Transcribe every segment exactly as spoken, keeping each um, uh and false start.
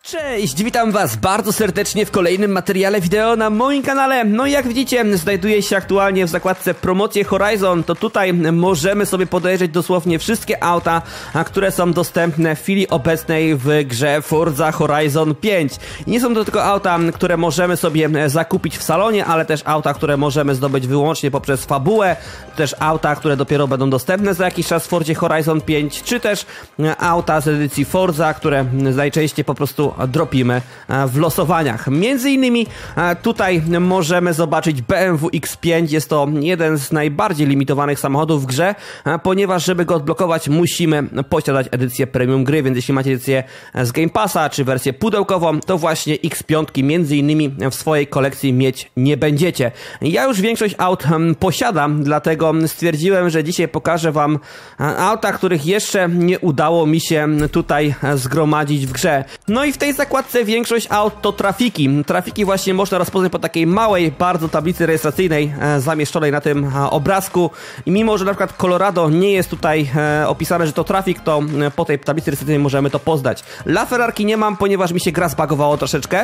Cześć, witam was bardzo serdecznie w kolejnym materiale wideo na moim kanale. No i jak widzicie, znajduję się aktualnie w zakładce Promocje Horizon. To tutaj możemy sobie podejrzeć dosłownie wszystkie auta, które są dostępne w chwili obecnej w grze Forza Horizon pięć. I nie są to tylko auta, które możemy sobie zakupić w salonie, ale też auta, które możemy zdobyć wyłącznie poprzez fabułę, też auta, które dopiero będą dostępne za jakiś czas w Forzie Horizon pięć, czy też auta z edycji Forza, które najczęściej po prostu dropimy w losowaniach. Między innymi tutaj możemy zobaczyć B M W X pięć. Jest to jeden z najbardziej limitowanych samochodów w grze, ponieważ żeby go odblokować, musimy posiadać edycję premium gry, więc jeśli macie edycję z Game Passa czy wersję pudełkową, to właśnie X pięć między innymi w swojej kolekcji mieć nie będziecie. Ja już większość aut posiadam, dlatego stwierdziłem, że dzisiaj pokażę wam auta, których jeszcze nie udało mi się tutaj zgromadzić w grze. No i w tej zakładce większość aut to trafiki. Trafiki właśnie można rozpoznać po takiej małej bardzo tablicy rejestracyjnej e, zamieszczonej na tym e, obrazku. I mimo, że na przykład Colorado nie jest tutaj e, opisane, że to trafik, to e, po tej tablicy rejestracyjnej możemy to poznać. La Ferrarki nie mam, ponieważ mi się gra zbagowało troszeczkę.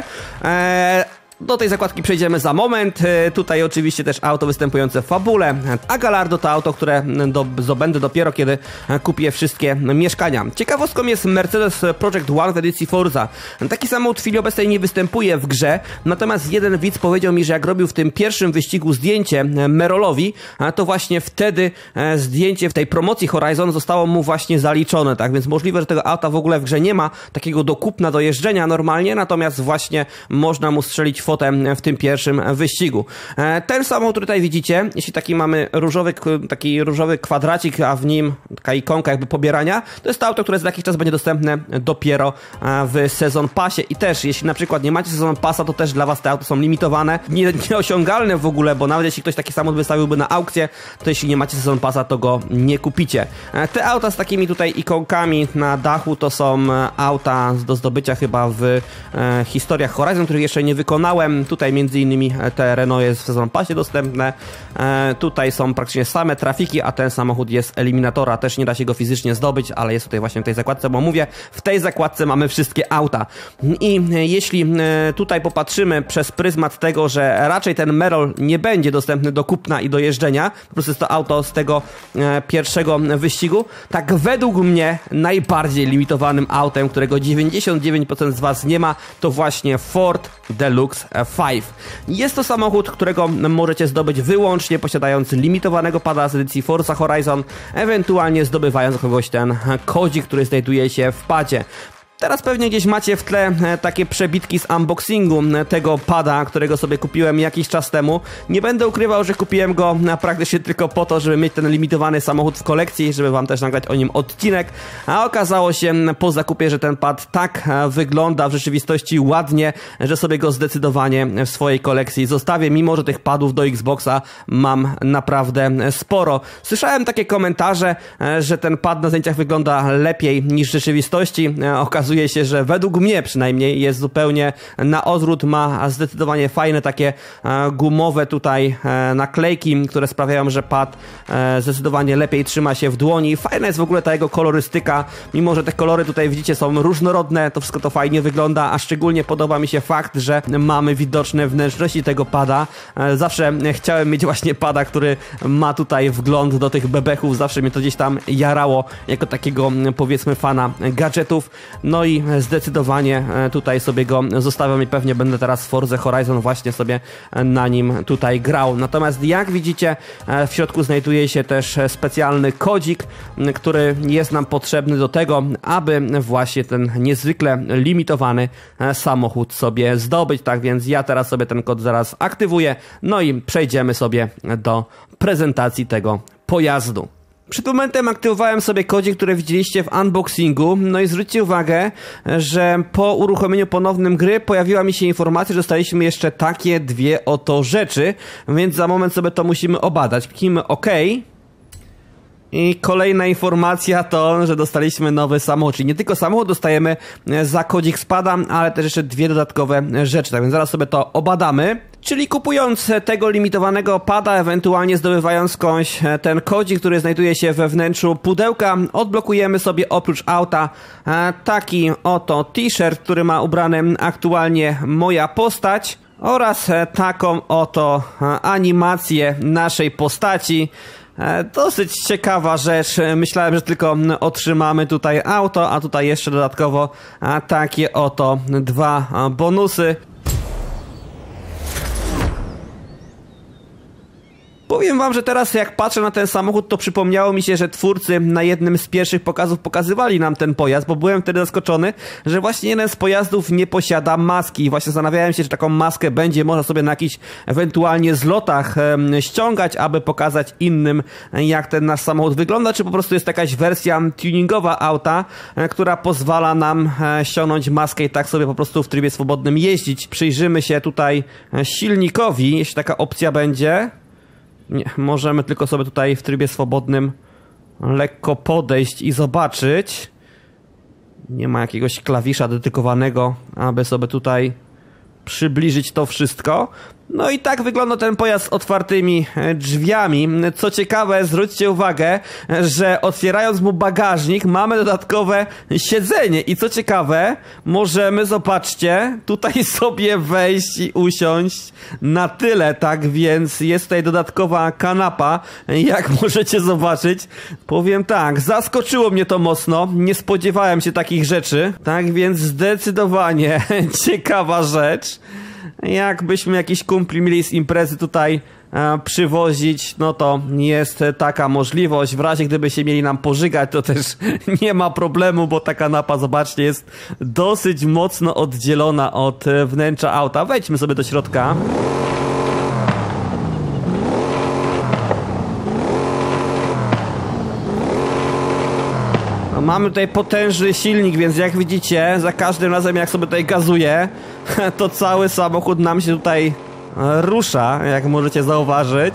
E, Do tej zakładki przejdziemy za moment. Tutaj oczywiście też auto występujące w fabule, a Gallardo to auto, które do, zdobędę dopiero kiedy kupię wszystkie mieszkania. Ciekawostką jest Mercedes Project One w edycji Forza. Taki samochód w chwili obecnej nie występuje w grze, natomiast jeden widz powiedział mi, że jak robił w tym pierwszym wyścigu zdjęcie Merolowi, to właśnie wtedy zdjęcie w tej promocji Horizon zostało mu właśnie zaliczone, tak więc możliwe, że tego auta w ogóle w grze nie ma, takiego do kupna, do jeżdżenia normalnie, natomiast właśnie można mu strzelić fotę w tym pierwszym wyścigu. Ten samochód, który tutaj widzicie, jeśli taki mamy różowy, taki różowy kwadracik, a w nim taka ikonka jakby pobierania, to jest to auto, które za jakiś czas będzie dostępne dopiero w Sezon Passie. I też, jeśli na przykład nie macie Sezon Passa, to też dla was te auta są limitowane, nie, nieosiągalne w ogóle, bo nawet jeśli ktoś taki samochód wystawiłby na aukcję, to jeśli nie macie Sezon Passa, to go nie kupicie. Te auta z takimi tutaj ikonkami na dachu to są auta do zdobycia chyba w e, historiach Horizon, których jeszcze nie wykonałem. Tutaj między innymi te Renault jest w Sezon Passie dostępne. E, tutaj są praktycznie same trafiki, a ten samochód jest eliminatora. Też nie da się go fizycznie zdobyć, ale jest tutaj właśnie w tej zakładce, bo mówię, w tej zakładce mamy wszystkie auta. I jeśli e, tutaj popatrzymy przez pryzmat tego, że raczej ten Merol nie będzie dostępny do kupna i do jeżdżenia, po prostu jest to auto z tego e, pierwszego wyścigu, tak według mnie najbardziej limitowanym autem, którego dziewięćdziesiąt dziewięć procent z was nie ma, to właśnie Ford Deluxe pięć. Jest to samochód, którego możecie zdobyć wyłącznie posiadając limitowanego pada z edycji Forza Horizon, ewentualnie zdobywając kogoś ten kodzik, który znajduje się w padzie. Teraz pewnie gdzieś macie w tle takie przebitki z unboxingu tego pada, którego sobie kupiłem jakiś czas temu. Nie będę ukrywał, że kupiłem go praktycznie tylko po to, żeby mieć ten limitowany samochód w kolekcji, żeby wam też nagrać o nim odcinek, a okazało się po zakupie, że ten pad tak wygląda w rzeczywistości ładnie, że sobie go zdecydowanie w swojej kolekcji zostawię, mimo że tych padów do Xboxa mam naprawdę sporo. Słyszałem takie komentarze, że ten pad na zdjęciach wygląda lepiej niż w rzeczywistości. Okazuje Okazuje się, że według mnie przynajmniej jest zupełnie na odwrót, ma zdecydowanie fajne takie e, gumowe tutaj e, naklejki, które sprawiają, że pad e, zdecydowanie lepiej trzyma się w dłoni. Fajna jest w ogóle ta jego kolorystyka, mimo że te kolory tutaj widzicie są różnorodne, to wszystko to fajnie wygląda, a szczególnie podoba mi się fakt, że mamy widoczne wnętrzności tego pada. E, zawsze chciałem mieć właśnie pada, który ma tutaj wgląd do tych bebechów, zawsze mnie to gdzieś tam jarało jako takiego powiedzmy fana gadżetów. No i zdecydowanie tutaj sobie go zostawiam i pewnie będę teraz w Forza Horizon właśnie sobie na nim tutaj grał. Natomiast jak widzicie, w środku znajduje się też specjalny kodzik, który jest nam potrzebny do tego, aby właśnie ten niezwykle limitowany samochód sobie zdobyć. Tak więc ja teraz sobie ten kod zaraz aktywuję, no i przejdziemy sobie do prezentacji tego pojazdu. Przed momentem aktywowałem sobie kodzik, który widzieliście w unboxingu, no i zwróćcie uwagę, że po uruchomieniu ponownym gry pojawiła mi się informacja, że dostaliśmy jeszcze takie dwie oto rzeczy, więc za moment sobie to musimy obadać. Kliknijmy OK. I kolejna informacja to, że dostaliśmy nowy samochód, czyli nie tylko samochód dostajemy za kodzik spada, ale też jeszcze dwie dodatkowe rzeczy, tak więc zaraz sobie to obadamy. Czyli kupując tego limitowanego pada, ewentualnie zdobywając skądś ten kodzik, który znajduje się we wnętrzu pudełka, odblokujemy sobie oprócz auta taki oto t-shirt, który ma ubrany aktualnie moja postać oraz taką oto animację naszej postaci. Dosyć ciekawa rzecz. Myślałem, że tylko otrzymamy tutaj auto, a tutaj jeszcze dodatkowo takie oto dwa bonusy. Powiem wam, że teraz jak patrzę na ten samochód, to przypomniało mi się, że twórcy na jednym z pierwszych pokazów pokazywali nam ten pojazd, bo byłem wtedy zaskoczony, że właśnie jeden z pojazdów nie posiada maski i właśnie zastanawiałem się, czy taką maskę będzie można sobie na jakichś ewentualnie zlotach e, ściągać, aby pokazać innym, jak ten nasz samochód wygląda, czy po prostu jest jakaś wersja tuningowa auta, e, która pozwala nam e, ściągnąć maskę i tak sobie po prostu w trybie swobodnym jeździć. Przyjrzymy się tutaj silnikowi, jeśli taka opcja będzie. Nie, możemy tylko sobie tutaj w trybie swobodnym lekko podejść i zobaczyć. Nie ma jakiegoś klawisza dedykowanego, aby sobie tutaj przybliżyć to wszystko. No i tak wygląda ten pojazd z otwartymi drzwiami. Co ciekawe, zwróćcie uwagę, że otwierając mu bagażnik mamy dodatkowe siedzenie i co ciekawe, możemy, zobaczcie, tutaj sobie wejść i usiąść na tyle, tak więc jest tutaj dodatkowa kanapa, jak możecie zobaczyć. Powiem tak, zaskoczyło mnie to mocno, nie spodziewałem się takich rzeczy, tak więc zdecydowanie ciekawa rzecz. Jakbyśmy jakiś kumpli mieli z imprezy tutaj e, przywozić, no to jest taka możliwość. W razie gdyby się mieli nam pożygać, to też nie ma problemu, bo ta kanapa, zobaczcie, jest dosyć mocno oddzielona od wnętrza auta. Wejdźmy sobie do środka. Mamy tutaj potężny silnik, więc jak widzicie, za każdym razem jak sobie tutaj gazuję, to cały samochód nam się tutaj rusza, jak możecie zauważyć.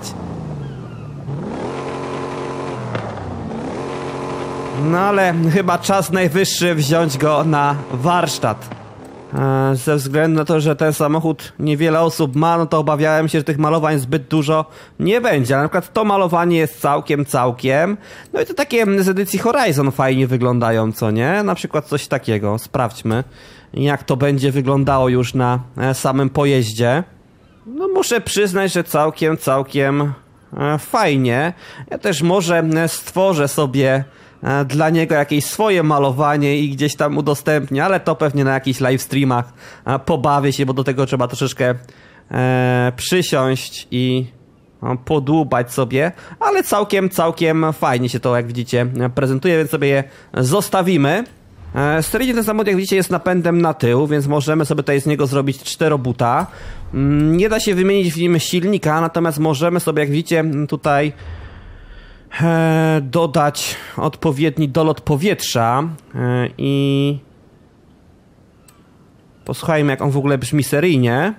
No ale chyba czas najwyższy wziąć go na warsztat. Ze względu na to, że ten samochód niewiele osób ma, no to obawiałem się, że tych malowań zbyt dużo nie będzie. Na przykład to malowanie jest całkiem, całkiem. No i to takie z edycji Horizon fajnie wyglądają, co nie? Na przykład coś takiego. Sprawdźmy, jak to będzie wyglądało już na samym pojeździe. No muszę przyznać, że całkiem, całkiem fajnie. Ja też może stworzę sobie dla niego jakieś swoje malowanie i gdzieś tam udostępnię, ale to pewnie na jakichś live streamach pobawię się, bo do tego trzeba troszeczkę e, przysiąść i podłubać sobie, ale całkiem, całkiem fajnie się to, jak widzicie, prezentuje, więc sobie je zostawimy. E, seryjnie ten samochód, jak widzicie, jest napędem na tył, więc możemy sobie tutaj z niego zrobić czterobuta. Nie da się wymienić w nim silnika, natomiast możemy sobie, jak widzicie, tutaj E, dodać odpowiedni dolot powietrza e, i posłuchajmy, jak on w ogóle brzmi seryjnie.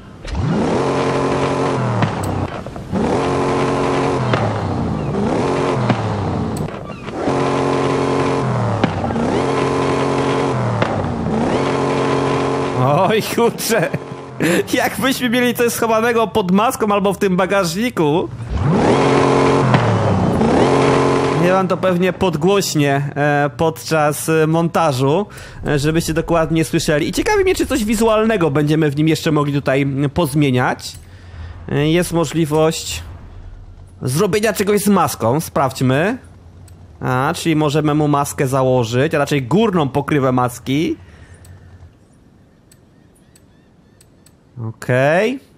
Oj kurczę, jakbyśmy mieli coś schowanego pod maską albo w tym bagażniku. Ja wam to pewnie podgłośnie e, podczas montażu, e, żebyście dokładnie słyszeli. I ciekawi mnie, czy coś wizualnego będziemy w nim jeszcze mogli tutaj pozmieniać. E, jest możliwość zrobienia czegoś z maską, sprawdźmy. A, czyli możemy mu maskę założyć, a raczej górną pokrywę maski. Okej. Okay.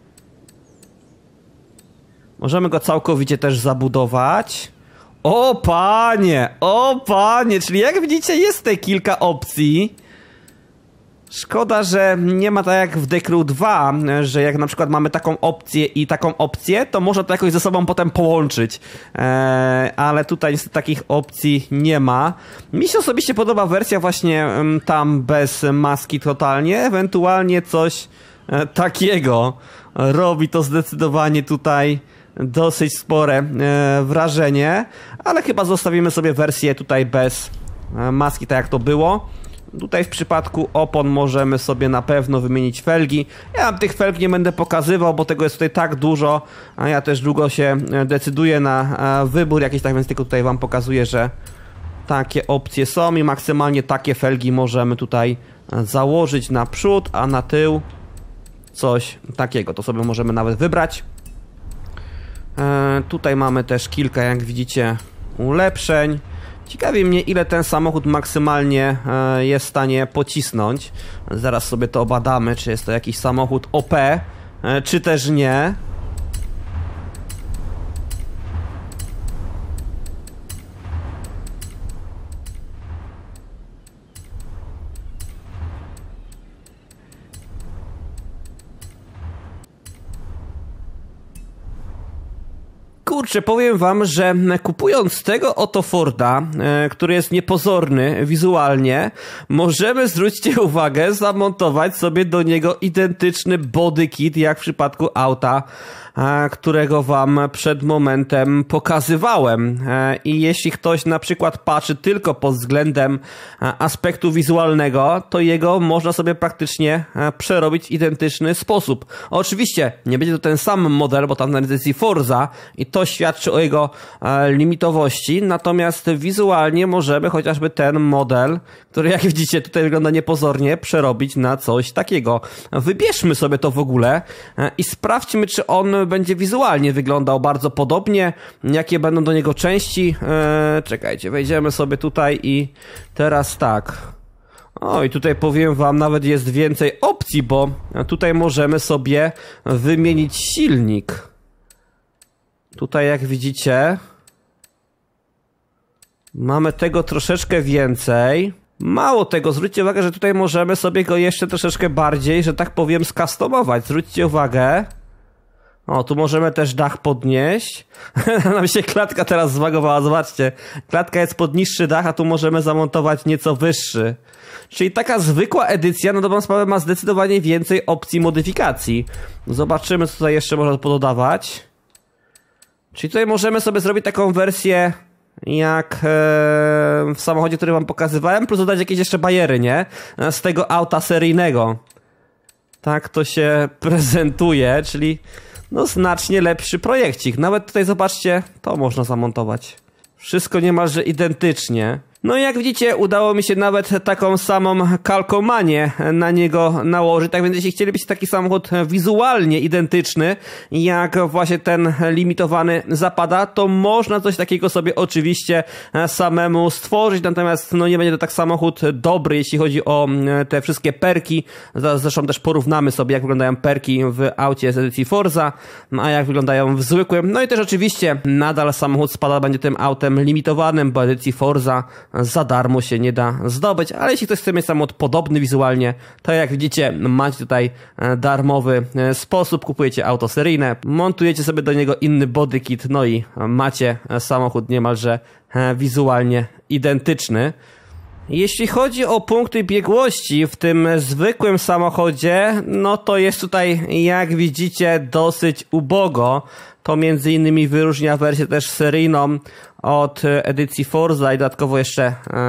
Możemy go całkowicie też zabudować. O panie, o panie, czyli jak widzicie jest tutaj kilka opcji. Szkoda, że nie ma tak jak w The Crew dwa, że jak na przykład mamy taką opcję i taką opcję, to można to jakoś ze sobą potem połączyć. Eee, ale tutaj niestety takich opcji nie ma. Mi się osobiście podoba wersja właśnie tam bez maski totalnie, ewentualnie coś e, takiego. Robi to zdecydowanie tutaj dosyć spore e, wrażenie, ale chyba zostawimy sobie wersję tutaj bez e, maski, tak jak to było. Tutaj w przypadku opon możemy sobie na pewno wymienić felgi. Ja tych felg nie będę pokazywał, bo tego jest tutaj tak dużo, a ja też długo się decyduję na wybór jakiś, tak więc tylko tutaj wam pokazuję, że takie opcje są i maksymalnie takie felgi możemy tutaj założyć na przód, a na tył coś takiego. To sobie możemy nawet wybrać. E, tutaj mamy też kilka, jak widzicie, ulepszeń. Ciekawi mnie, ile ten samochód maksymalnie e, jest w stanie pocisnąć. Zaraz sobie to obadamy, czy jest to jakiś samochód O P, e, czy też nie. Kurczę, powiem wam, że kupując tego oto Forda, e, który jest niepozorny wizualnie, możemy, zwróćcie uwagę, zamontować sobie do niego identyczny body kit, jak w przypadku auta, e, którego wam przed momentem pokazywałem. E, I jeśli ktoś na przykład patrzy tylko pod względem e, aspektu wizualnego, to jego można sobie praktycznie e, przerobić w identyczny sposób. Oczywiście nie będzie to ten sam model, bo tam na edycji Forza i to świadczy o jego e, limitowości, natomiast wizualnie możemy chociażby ten model, który jak widzicie tutaj wygląda niepozornie, przerobić na coś takiego. Wybierzmy sobie to w ogóle e, i sprawdźmy, czy on będzie wizualnie wyglądał bardzo podobnie, jakie będą do niego części. E, czekajcie, wejdziemy sobie tutaj i teraz tak. O, i tutaj powiem wam, nawet jest więcej opcji, bo tutaj możemy sobie wymienić silnik. Tutaj jak widzicie mamy tego troszeczkę więcej. Mało tego, zwróćcie uwagę, że tutaj możemy sobie go jeszcze troszeczkę bardziej, że tak powiem, skustomować. Zwróćcie uwagę. O, tu możemy też dach podnieść. Nam się klatka teraz zwagowała, zobaczcie. Klatka jest pod niższy dach, a tu możemy zamontować nieco wyższy. Czyli taka zwykła edycja, no dobrą sprawę, ma zdecydowanie więcej opcji modyfikacji. Zobaczymy, co tutaj jeszcze można pododawać. Czyli tutaj możemy sobie zrobić taką wersję jak e, w samochodzie, który wam pokazywałem, plus dodać jakieś jeszcze bajery, nie? Z tego auta seryjnego. Tak to się prezentuje, czyli no znacznie lepszy projekcik. Nawet tutaj zobaczcie, to można zamontować. Wszystko niemalże identycznie. No i jak widzicie, udało mi się nawet taką samą kalkomanię na niego nałożyć, tak więc jeśli chcielibyście taki samochód wizualnie identyczny, jak właśnie ten limitowany zapada, to można coś takiego sobie oczywiście samemu stworzyć, natomiast no nie będzie to tak samochód dobry, jeśli chodzi o te wszystkie perki. Zresztą też porównamy sobie, jak wyglądają perki w aucie z edycji Forza, a jak wyglądają w zwykłym. No i też oczywiście nadal samochód spada będzie tym autem limitowanym, bo edycji Forza za darmo się nie da zdobyć, ale jeśli ktoś chce mieć samochód podobny wizualnie, to jak widzicie, macie tutaj darmowy sposób, kupujecie auto seryjne, montujecie sobie do niego inny body kit, no i macie samochód niemalże wizualnie identyczny. Jeśli chodzi o punkty biegłości w tym zwykłym samochodzie, no to jest tutaj, jak widzicie, dosyć ubogo. To między innymi wyróżnia wersję też seryjną od edycji Forza i dodatkowo jeszcze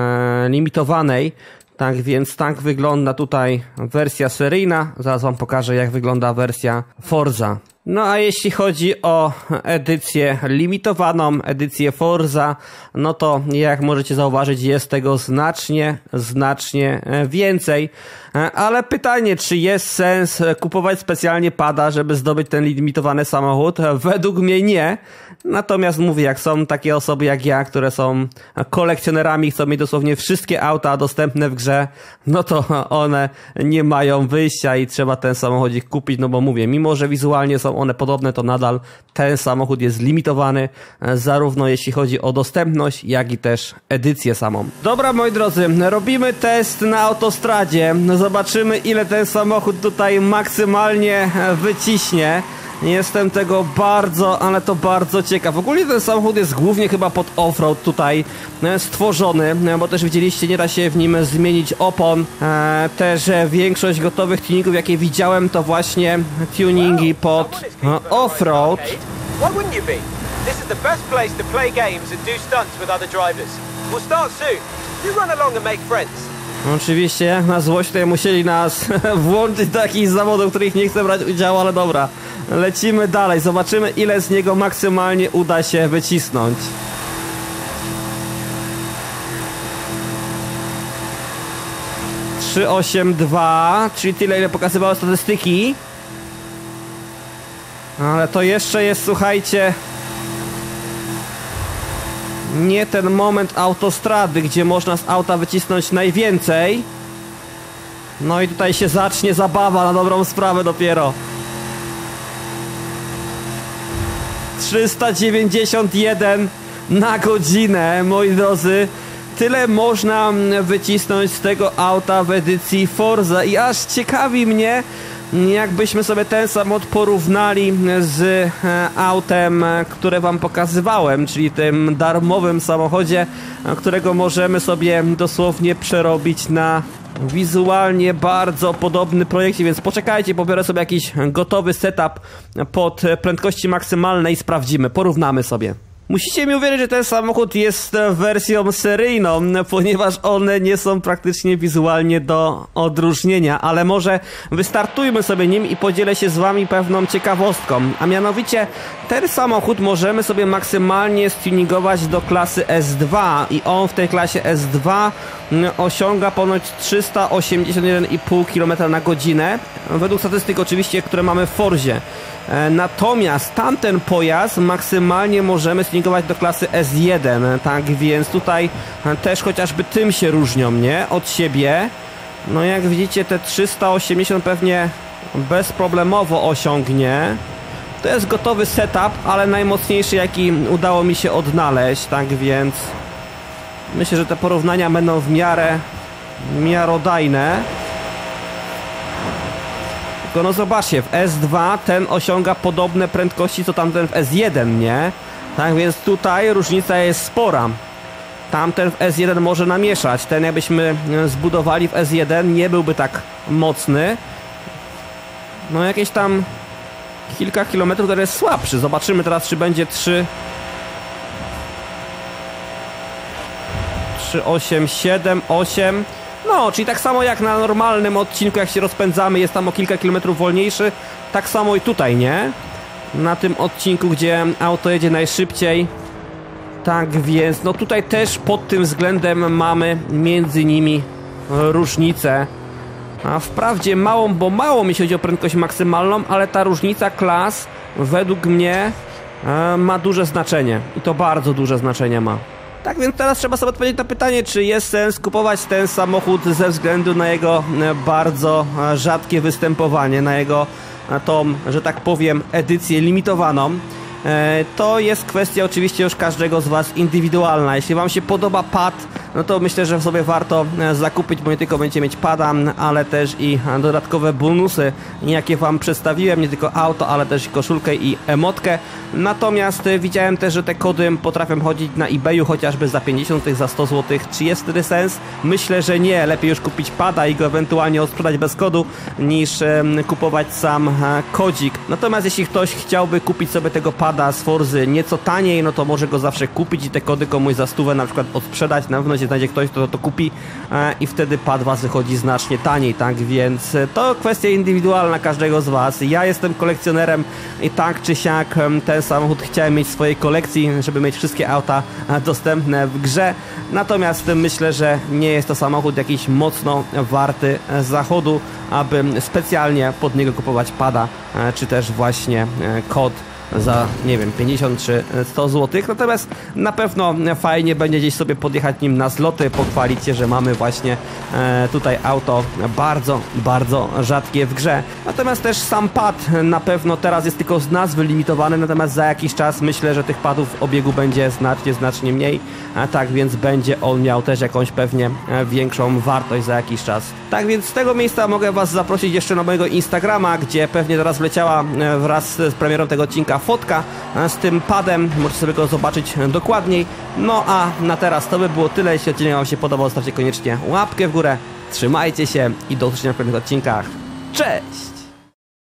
e, limitowanej. Tak więc tak wygląda tutaj wersja seryjna. Zaraz wam pokażę, jak wygląda wersja Forza. No a jeśli chodzi o edycję limitowaną, edycję Forza, no to jak możecie zauważyć, jest tego znacznie, znacznie więcej. Ale pytanie, czy jest sens kupować specjalnie pada, żeby zdobyć ten limitowany samochód? Według mnie nie. Natomiast mówię, jak są takie osoby jak ja, które są kolekcjonerami, chcą mieć dosłownie wszystkie auta dostępne w grze, no to one nie mają wyjścia i trzeba ten samochodzik kupić, no bo mówię, mimo że wizualnie są one podobne, to nadal ten samochód jest limitowany, zarówno jeśli chodzi o dostępność, jak i też edycję samą. Dobra, moi drodzy, robimy test na autostradzie. Zobaczymy, ile ten samochód tutaj maksymalnie wyciśnie. Jestem tego bardzo, ale to bardzo ciekaw. Ogólnie ten samochód jest głównie chyba pod offroad tutaj stworzony, bo też widzieliście, nie da się w nim zmienić opon. E, też większość gotowych tuningów, jakie widziałem, to właśnie tuningi pod offroad. Why wouldn't you be? This is the best place to play games and do stunts with other drivers. We'll start soon. You run along and make friends. Oczywiście, jak na złość tutaj musieli nas włączyć do jakichś zawodów, w których nie chcę brać udziału, ale dobra. Lecimy dalej, zobaczymy ile z niego maksymalnie uda się wycisnąć. trzy osiem dwa, czyli tyle ile pokazywały statystyki. Ale to jeszcze jest, słuchajcie, nie ten moment autostrady, gdzie można z auta wycisnąć najwięcej. No i tutaj się zacznie zabawa na dobrą sprawę dopiero. trzysta dziewięćdziesiąt jeden na godzinę, moi drodzy. Tyle można wycisnąć z tego auta w edycji Forza i aż ciekawi mnie, jakbyśmy sobie ten samochód porównali z autem, które wam pokazywałem, czyli tym darmowym samochodzie, którego możemy sobie dosłownie przerobić na wizualnie bardzo podobny projekt, więc poczekajcie, pobiorę sobie jakiś gotowy setup pod prędkości maksymalne i sprawdzimy, porównamy sobie. Musicie mi uwierzyć, że ten samochód jest wersją seryjną, ponieważ one nie są praktycznie wizualnie do odróżnienia, ale może wystartujmy sobie nim i podzielę się z wami pewną ciekawostką, a mianowicie ten samochód możemy sobie maksymalnie stuningować do klasy S dwa i on w tej klasie S dwa osiąga ponoć trzysta osiemdziesiąt jeden i pół kilometra na godzinę, według statystyk oczywiście, które mamy w Forzie. Natomiast tamten pojazd maksymalnie możemy stuningować do klasy S jeden, tak więc tutaj też chociażby tym się różnią, nie? Od siebie. No jak widzicie, te trzysta osiemdziesiąt pewnie bezproblemowo osiągnie. To jest gotowy setup, ale najmocniejszy jaki udało mi się odnaleźć, tak więc myślę, że te porównania będą w miarę miarodajne. Tylko no zobaczcie, w S dwa ten osiąga podobne prędkości co tamten w S jeden, nie? Tak więc tutaj różnica jest spora. Tamten w S jeden może namieszać, ten jakbyśmy zbudowali w S jeden nie byłby tak mocny. No jakieś tam kilka kilometrów, to jest słabszy. Zobaczymy teraz, czy będzie trzy osiem siedem osiem. No, czyli tak samo jak na normalnym odcinku, jak się rozpędzamy, jest tam o kilka kilometrów wolniejszy, tak samo i tutaj, nie? Na tym odcinku, gdzie auto jedzie najszybciej. Tak więc, no tutaj też pod tym względem mamy między nimi różnicę. A wprawdzie małą, bo mało mi się chodzi o prędkość maksymalną, ale ta różnica klas według mnie e, ma duże znaczenie. I to bardzo duże znaczenie ma. Tak więc teraz trzeba sobie odpowiedzieć na pytanie, czy jest sens kupować ten samochód ze względu na jego bardzo rzadkie występowanie, na jego tą, że tak powiem, edycję limitowaną. To jest kwestia oczywiście już każdego z was indywidualna. Jeśli wam się podoba pad, no to myślę, że sobie warto zakupić, bo nie tylko będziecie mieć pada, ale też i dodatkowe bonusy, jakie wam przedstawiłem, nie tylko auto, ale też i koszulkę i emotkę. Natomiast widziałem też, że te kody potrafią chodzić na eBayu chociażby za pięćdziesiąt, za sto złotych. Czy jest wtedy sens? Myślę, że nie. Lepiej już kupić pada i go ewentualnie odsprzedać bez kodu, niż kupować sam kodzik. Natomiast jeśli ktoś chciałby kupić sobie tego pada z Forzy nieco taniej, no to może go zawsze kupić i te kody komuś za stówę na przykład odsprzedać. Na pewno się znajdzie ktoś, kto to kupi e, i wtedy pad was wychodzi znacznie taniej, tak więc to kwestia indywidualna każdego z was. Ja jestem kolekcjonerem i tak czy siak ten samochód chciałem mieć w swojej kolekcji, żeby mieć wszystkie auta dostępne w grze. Natomiast myślę, że nie jest to samochód jakiś mocno warty zachodu, aby specjalnie pod niego kupować pada, e, czy też właśnie e, kod za, nie wiem, pięćdziesiąt czy sto złotych. Natomiast na pewno fajnie będzie gdzieś sobie podjechać nim na zloty, pochwalić się, że mamy właśnie e, tutaj auto bardzo, bardzo rzadkie w grze. Natomiast też sam pad na pewno teraz jest tylko z nazwy limitowany, natomiast za jakiś czas myślę, że tych padów w obiegu będzie znacznie, znacznie mniej. A tak więc będzie on miał też jakąś pewnie większą wartość za jakiś czas. Tak więc z tego miejsca mogę was zaprosić jeszcze na mojego Instagrama, gdzie pewnie teraz wleciała wraz z premierą tego odcinka fotka z tym padem. Możecie sobie go zobaczyć dokładniej. No a na teraz to by było tyle. Jeśli odcinek wam się podobał, zostawcie koniecznie łapkę w górę. Trzymajcie się i do usłyszenia w kolejnych odcinkach. Cześć!